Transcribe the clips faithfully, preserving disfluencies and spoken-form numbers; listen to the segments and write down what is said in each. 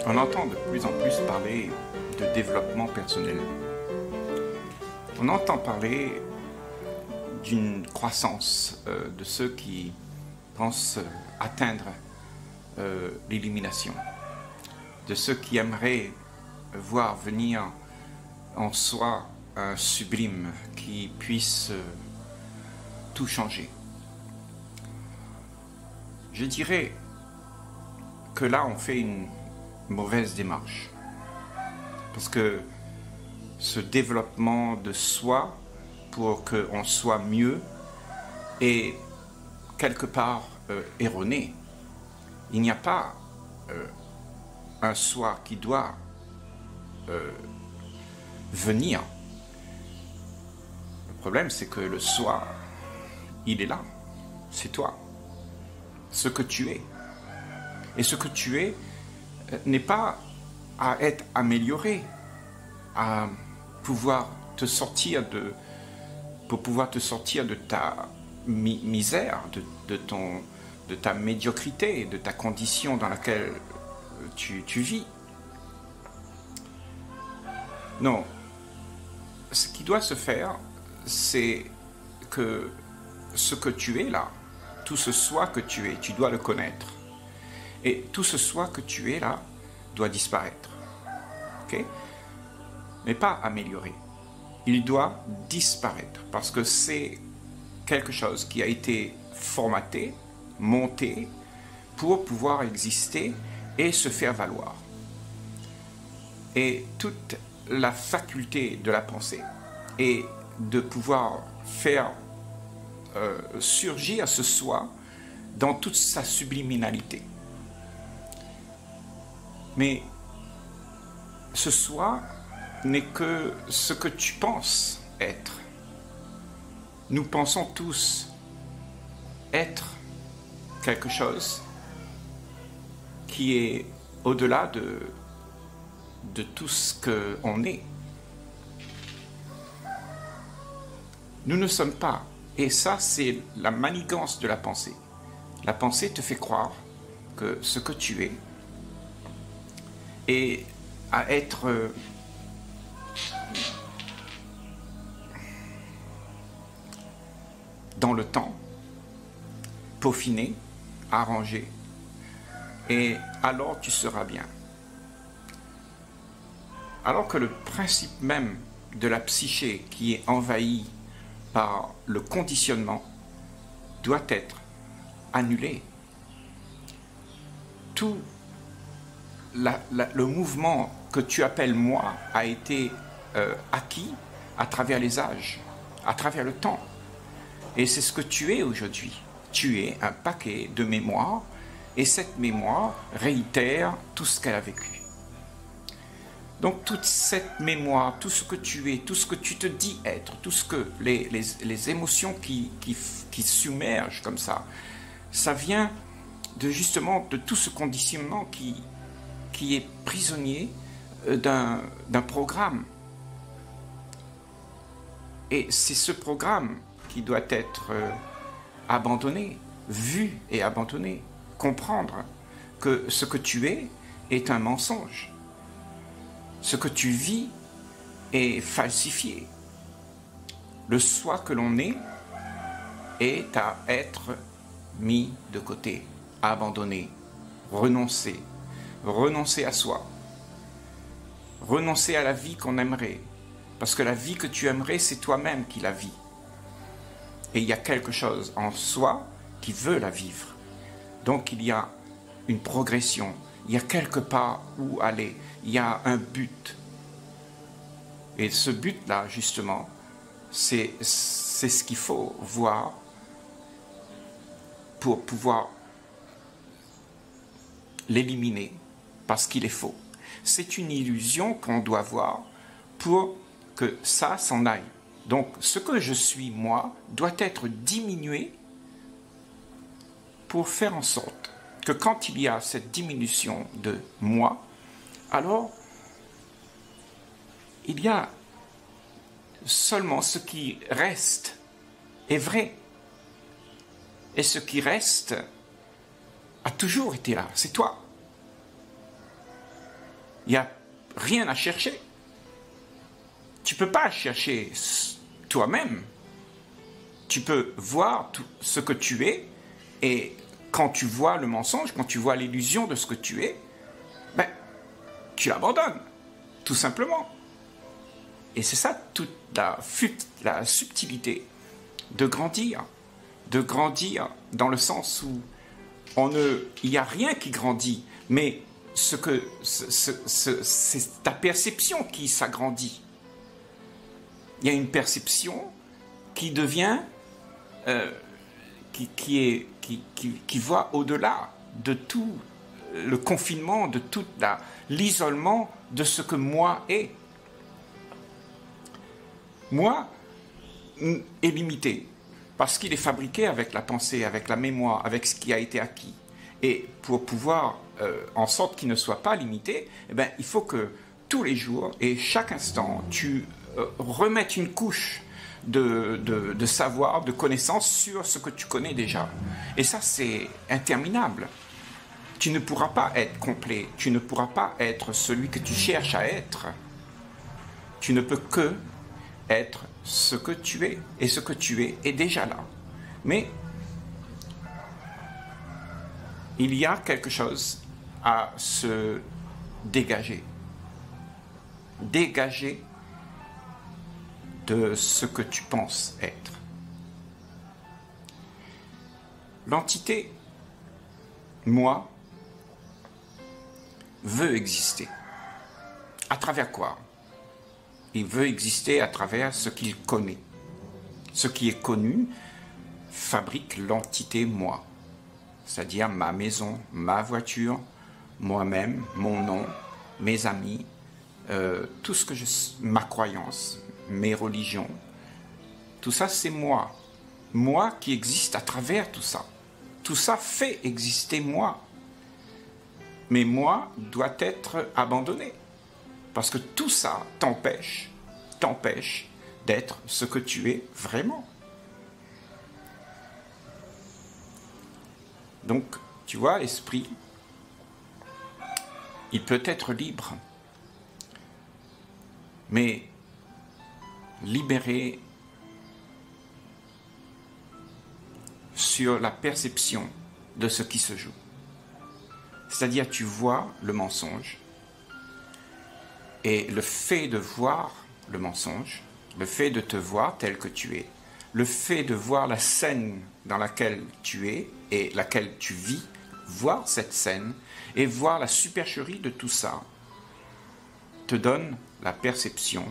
On entend de plus en plus parler de développement personnel. On entend parler d'une croissance euh, de ceux qui pensent atteindre euh, l'illumination, de ceux qui aimeraient voir venir en soi un sublime qui puisse euh, tout changer. Je dirais que là on fait une mauvaise démarche, parce que ce développement de soi pour qu'on soit mieux est quelque part euh, erroné. Il n'y a pas euh, un soi qui doit euh, venir. Le problème, c'est que le soi, il est là, c'est toi, ce que tu es. Et ce que tu es euh, n'est pas à être amélioré, à pouvoir te sortir de, pour pouvoir te sortir de ta mi misère, de, de, ton, de ta médiocrité, de ta condition dans laquelle tu, tu vis. Non, ce qui doit se faire, c'est que ce que tu es là, tout ce soi que tu es, tu dois le connaître. Et tout ce soi que tu es là doit disparaître. Ok ? Mais pas améliorer. Il doit disparaître parce que c'est quelque chose qui a été formaté, monté pour pouvoir exister et se faire valoir. Et toute la faculté de la pensée est de pouvoir faire euh, surgir ce soi dans toute sa subliminalité. Mais ce soi n'est que ce que tu penses être. Nous pensons tous être quelque chose qui est au-delà de, de tout ce qu'on est. Nous ne sommes pas. Et ça, c'est la manigance de la pensée. La pensée te fait croire que ce que tu es est à être dans le temps, peaufiné, arrangé, et alors tu seras bien. Alors que le principe même de la psyché qui est envahi par le conditionnement doit être annulé. Tout la, la, le mouvement que tu appelles moi a été euh, acquis à travers les âges, à travers le temps. Et c'est ce que tu es aujourd'hui. Tu es un paquet de mémoires, et cette mémoire réitère tout ce qu'elle a vécu. Donc toute cette mémoire, tout ce que tu es, tout ce que tu te dis être, tout ce que les, les, les émotions qui, qui, qui submergent comme ça, ça vient de justement de tout ce conditionnement qui, qui est prisonnier d'un d'un programme. Et c'est ce programme qui doit être euh, abandonné, vu et abandonné. Comprendre que ce que tu es est un mensonge. Ce que tu vis est falsifié. Le soi que l'on est est à être mis de côté, abandonné, renoncé, renoncer à soi, renoncer à la vie qu'on aimerait. Parce que la vie que tu aimerais, c'est toi-même qui la vis. Et il y a quelque chose en soi qui veut la vivre. Donc il y a une progression, il y a quelque part où aller, il y a un but. Et ce but-là, justement, c'est c'est ce qu'il faut voir pour pouvoir l'éliminer, parce qu'il est faux. C'est une illusion qu'on doit voir pour que ça s'en aille. Donc, ce que je suis, moi, doit être diminué pour faire en sorte que quand il y a cette diminution de moi, alors il y a seulement ce qui reste est vrai. Et ce qui reste a toujours été là, c'est toi. Il n'y a rien à chercher. Tu ne peux pas chercher toi-même. Tu peux voir tout ce que tu es, et quand tu vois le mensonge, quand tu vois l'illusion de ce que tu es, ben, tu l'abandonnes, tout simplement. Et c'est ça toute la, la subtilité de grandir, de grandir dans le sens où on ne, il n'y a rien qui grandit, mais ce que, ce, ce, ce, c'est ta perception qui s'agrandit. Il y a une perception qui devient, euh, qui, qui, est, qui, qui, qui voit au-delà de tout le confinement, de tout l'isolement de ce que moi est. Moi est limité parce qu'il est fabriqué avec la pensée, avec la mémoire, avec ce qui a été acquis. Et pour pouvoir euh, en sorte qu'il ne soit pas limité, eh bien, il faut que tous les jours et chaque instant, tu euh, remettes une couche de, de, de savoir, de connaissance sur ce que tu connais déjà. Et ça, c'est interminable. Tu ne pourras pas être complet, tu ne pourras pas être celui que tu cherches à être. Tu ne peux que être ce que tu es, et ce que tu es est déjà là. Mais il y a quelque chose à se dégager. Dégager de ce que tu penses être. L'entité, moi, veut exister. À travers quoi? Il veut exister à travers ce qu'il connaît. Ce qui est connu fabrique l'entité moi, c'est-à-dire ma maison, ma voiture, moi-même, mon nom, mes amis, euh, tout ce que je, ma croyance, mes religions, tout ça c'est moi. Moi qui existe à travers tout ça. Tout ça fait exister moi. Mais moi doit être abandonné. Parce que tout ça t'empêche, t'empêche d'être ce que tu es vraiment. Donc, tu vois, l'esprit, il peut être libre, mais libéré sur la perception de ce qui se joue. C'est-à-dire, tu vois le mensonge, et le fait de voir le mensonge, le fait de te voir tel que tu es, le fait de voir la scène dans laquelle tu es et laquelle tu vis, voir cette scène et voir la supercherie de tout ça, te donne la perception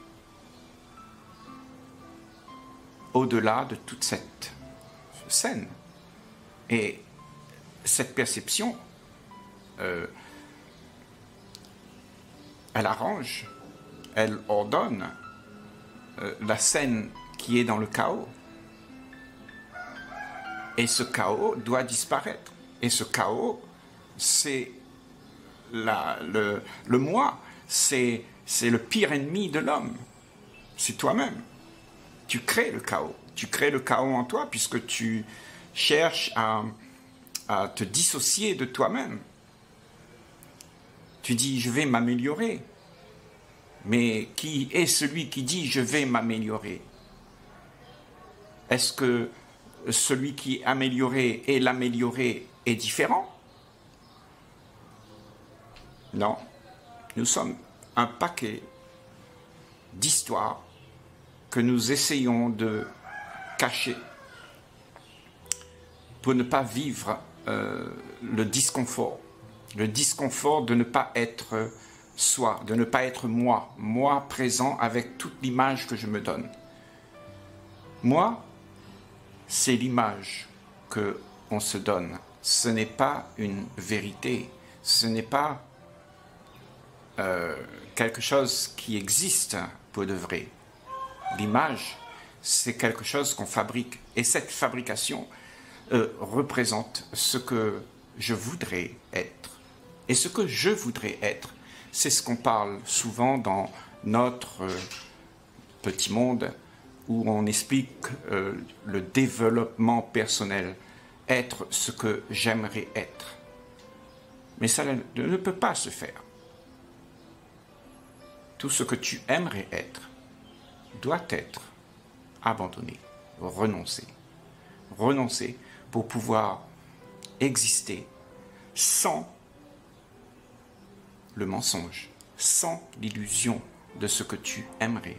au-delà de toute cette scène. Et cette perception, euh, elle arrange, elle ordonne euh, la scène qui est dans le chaos. Et ce chaos doit disparaître. Et ce chaos, c'est le, le moi, c'est le pire ennemi de l'homme. C'est toi-même. Tu crées le chaos. Tu crées le chaos en toi puisque tu cherches à, à te dissocier de toi-même. Tu dis, je vais m'améliorer. Mais qui est celui qui dit, je vais m'améliorer? Est-ce que celui qui est amélioré et l'amélioré est différent? Non. Nous sommes un paquet d'histoires que nous essayons de cacher pour ne pas vivre euh, le disconfort. Le disconfort de ne pas être soi, de ne pas être moi, moi présent avec toute l'image que je me donne. Moi, c'est l'image qu'on se donne. Ce n'est pas une vérité, ce n'est pas euh, quelque chose qui existe pour de vrai. L'image, c'est quelque chose qu'on fabrique. Et cette fabrication euh, représente ce que je voudrais être. Et ce que je voudrais être, c'est ce qu'on parle souvent dans notre euh, petit monde, où on explique euh, le développement personnel, être ce que j'aimerais être. Mais ça ne, ne peut pas se faire. tout ce que tu aimerais être doit être abandonné, renoncé. Renoncer pour pouvoir exister sans le mensonge, sans l'illusion de ce que tu aimerais.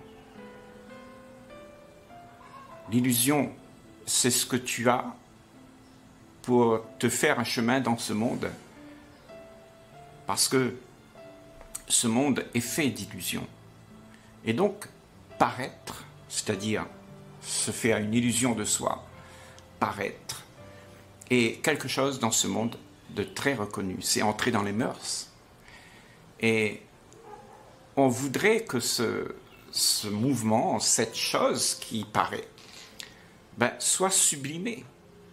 L'illusion, c'est ce que tu as pour te faire un chemin dans ce monde, parce que ce monde est fait d'illusions. Et donc, paraître, c'est-à-dire se faire une illusion de soi, paraître, est quelque chose dans ce monde de très reconnu. C'est entrer dans les mœurs. Et on voudrait que ce, ce mouvement, cette chose qui paraît, ben, soit sublimée.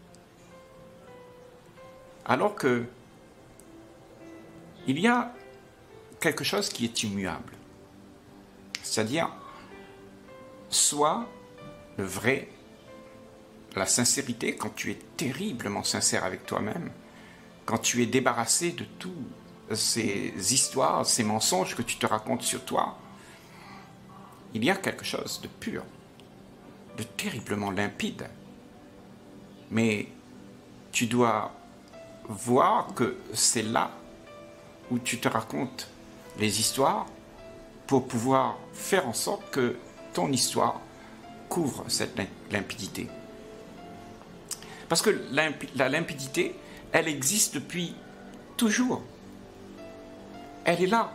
Alors que il y a quelque chose qui est immuable. C'est-à-dire, soit le vrai, la sincérité, quand tu es terriblement sincère avec toi-même, quand tu es débarrassé de toutes ces histoires, ces mensonges que tu te racontes sur toi, il y a quelque chose de pur, de terriblement limpide. Mais tu dois voir que c'est là où tu te racontes les histoires pour pouvoir faire en sorte que ton histoire couvre cette limpidité. Parce que la limpidité, elle existe depuis toujours. Elle est là.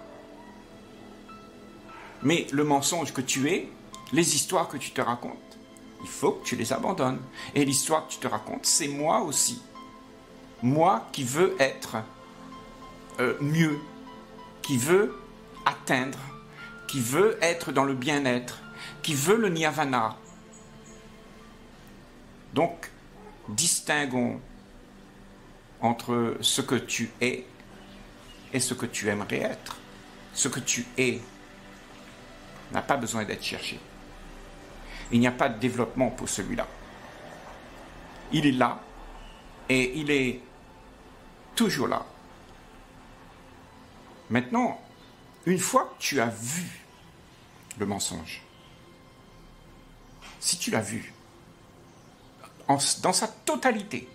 Mais le mensonge que tu es, les histoires que tu te racontes, il faut que tu les abandonnes. Et l'histoire que tu te racontes, c'est moi aussi. Moi qui veux être euh, mieux, qui veut atteindre, qui veut être dans le bien-être, qui veut le nirvana. Donc, distinguons entre ce que tu es et ce que tu aimerais être. Ce que tu es n'a pas besoin d'être cherché. Il n'y a pas de développement pour celui-là. Il est là et il est toujours là. Maintenant, une fois que tu as vu le mensonge, si tu l'as vu en, dans sa totalité,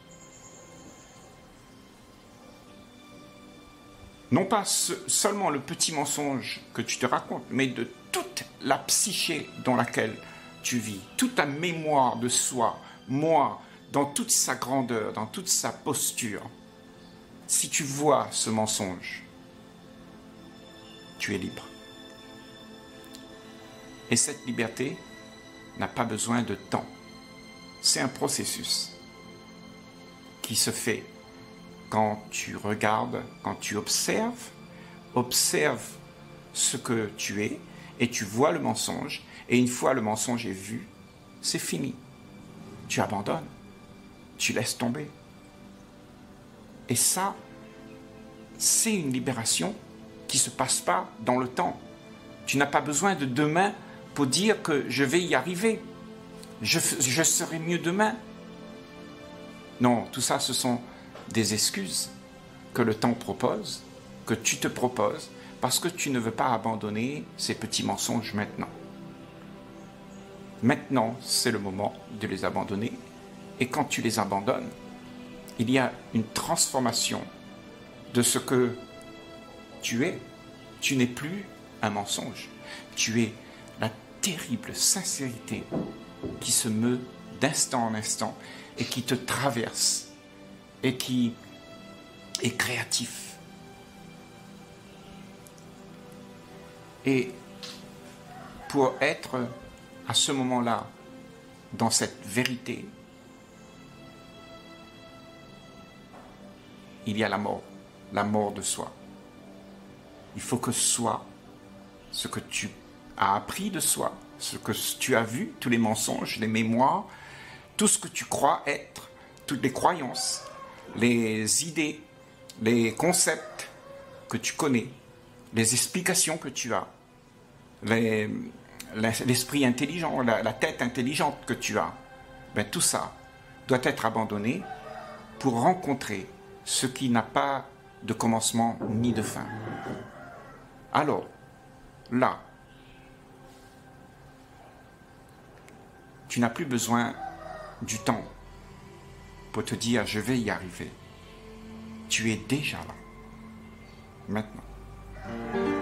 non pas ce, seulement le petit mensonge que tu te racontes, mais de toute la psyché dans laquelle tu vis, toute ta mémoire de soi, moi, dans toute sa grandeur, dans toute sa posture, si tu vois ce mensonge, tu es libre. Et cette liberté n'a pas besoin de temps. C'est un processus qui se fait quand tu regardes, quand tu observes, observe ce que tu es et tu vois le mensonge. Et une fois le mensonge est vu, c'est fini. Tu abandonnes, tu laisses tomber. Et ça, c'est une libération qui ne se passe pas dans le temps. Tu n'as pas besoin de demain pour dire que je vais y arriver. Je, je serai mieux demain. Non, tout ça, ce sont des excuses que le temps propose, que tu te proposes, parce que tu ne veux pas abandonner ces petits mensonges maintenant. Maintenant, c'est le moment de les abandonner. Et quand tu les abandonnes, il y a une transformation de ce que tu es. Tu n'es plus un mensonge. Tu es la terrible sincérité qui se meut d'instant en instant et qui te traverse et qui est créatif. Et pour être à ce moment-là, dans cette vérité, il y a la mort, la mort de soi. Il faut que soi, ce que tu as appris de soi, ce que tu as vu, tous les mensonges, les mémoires, tout ce que tu crois être, toutes les croyances, les idées, les concepts que tu connais, les explications que tu as, les, l'esprit intelligent, la, la tête intelligente que tu as, ben, tout ça doit être abandonné pour rencontrer ce qui n'a pas de commencement ni de fin. Alors, là. Tu n'as plus besoin du temps pour te dire je vais y arriver. Tu es déjà là, maintenant.